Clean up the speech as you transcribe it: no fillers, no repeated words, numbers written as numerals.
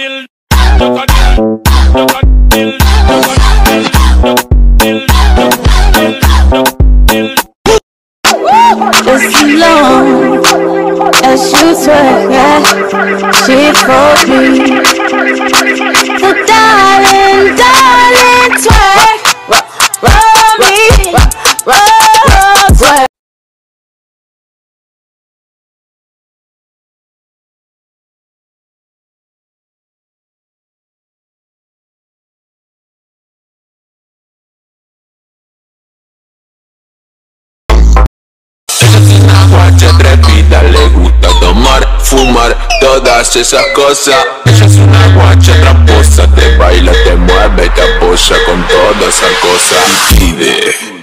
Just long as you twerk, she for me. So darling, darling, twerk, roll me, roll, twerk. Guacha atrevida, le gusta tomar, fumar, todas esas cosas. Ella es una guacha tramposa, te baila, te mueve, te apoya con todas esas cosas. Y pide